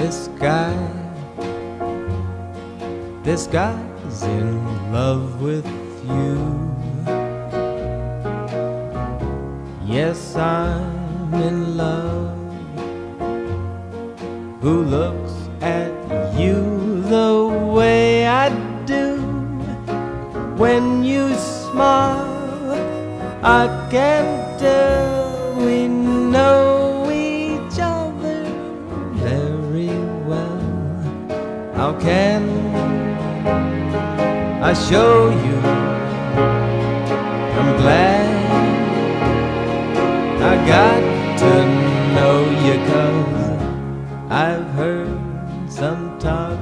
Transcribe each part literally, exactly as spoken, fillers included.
This guy, this guy's in love with you. Yes, I'm in love. Who looks at you the way I do? When you smile, I can tell we know each other very well. How can I show you? I'm glad I got to know you, 'cause I've heard some talk.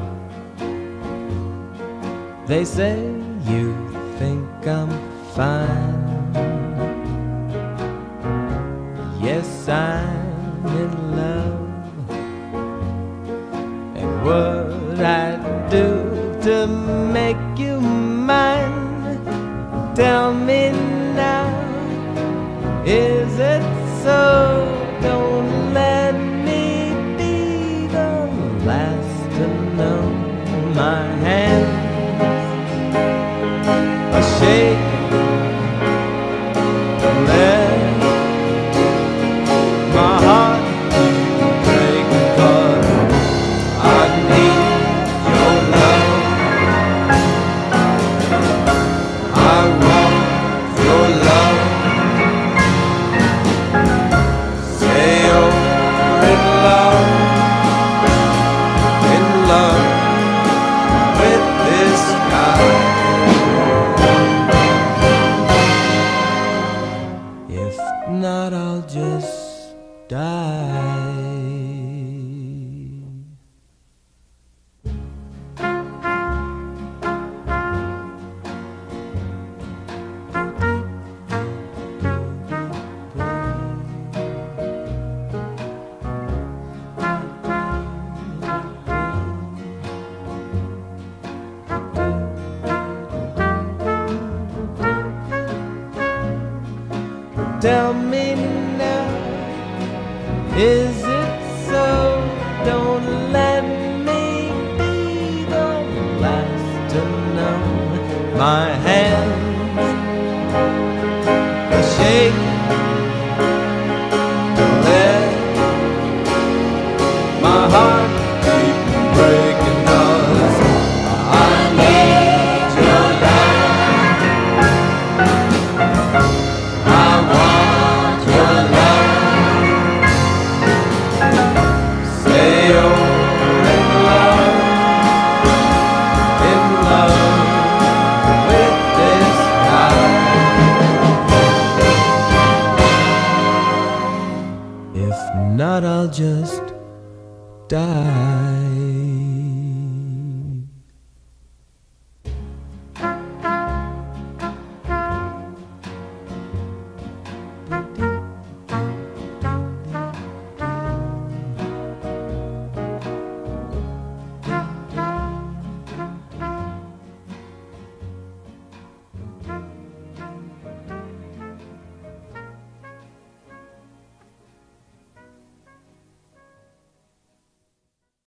They say you think I'm fine. Yes, I'm in love. And what I'd do to make you mine, tell me now, is it so? Don't let me be the last to know. My hands are shaking, don't let my heart break, 'cause I need your love. I want your love. Say you're in love, in love with this guy. If not, I'll just die. Tell me now, is it so? Don't let me be the last to know. My